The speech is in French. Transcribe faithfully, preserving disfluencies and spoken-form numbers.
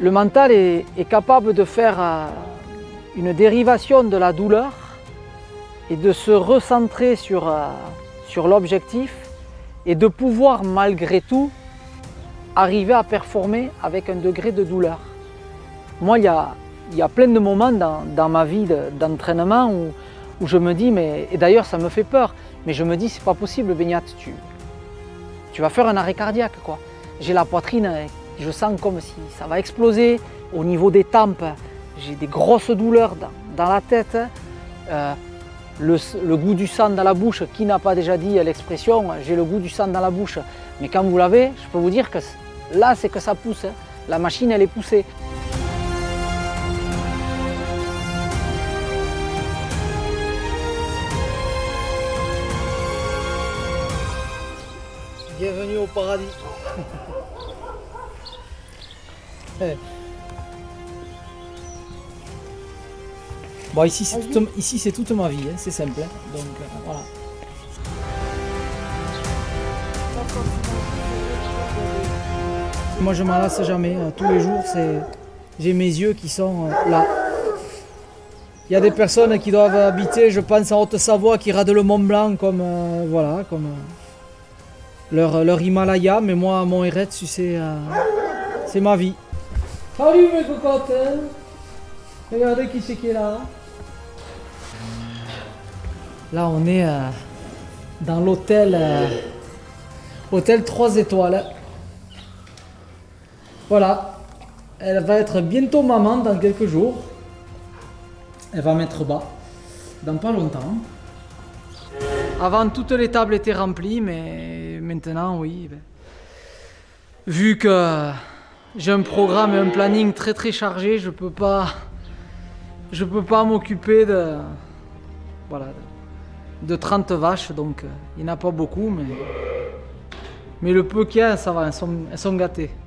Le mental est, est capable de faire euh, une dérivation de la douleur et de se recentrer sur, euh, sur l'objectif et de pouvoir malgré tout arriver à performer avec un degré de douleur. Moi, il y a, il y a plein de moments dans, dans ma vie d'entraînement où, où je me dis, mais, et d'ailleurs ça me fait peur, mais je me dis c'est pas possible Beñat, tu, tu vas faire un arrêt cardiaque quoi. J'ai la poitrine, je sens comme si ça va exploser au niveau des tempes, j'ai des grosses douleurs dans, dans la tête, euh, le, le goût du sang dans la bouche, qui n'a pas déjà dit l'expression j'ai le goût du sang dans la bouche, mais quand vous l'avez, je peux vous dire que là c'est que ça pousse, la machine elle est poussée. Bienvenue au paradis. Hey. Bon, ici c'est toute, ici, c'est toute ma vie, hein, c'est simple. Hein, donc euh, voilà. Moi je m'en lasse jamais, euh, tous les jours j'ai mes yeux qui sont euh, là. Il y a des personnes qui doivent habiter, je pense, en Haute-Savoie, qui radent le Mont Blanc comme euh, voilà, comme euh, leur, leur Himalaya, mais moi mon Eretz c'est euh, c'est ma vie. Salut mes cocottes, hein. Regardez qui c'est qui est là. Là on est euh, dans l'hôtel euh, hôtel trois étoiles. Voilà, elle va être bientôt maman dans quelques jours. Elle va mettre bas dans pas longtemps. Avant toutes les tables étaient remplies, mais maintenant oui. Ben, vu que j'ai un programme et un planning très très chargé, je peux pas, je peux pas m'occuper de, voilà, de trente vaches, donc il n'y en a pas beaucoup, mais, mais le peu qu'il y a, ça va, elles sont, elles sont gâtées.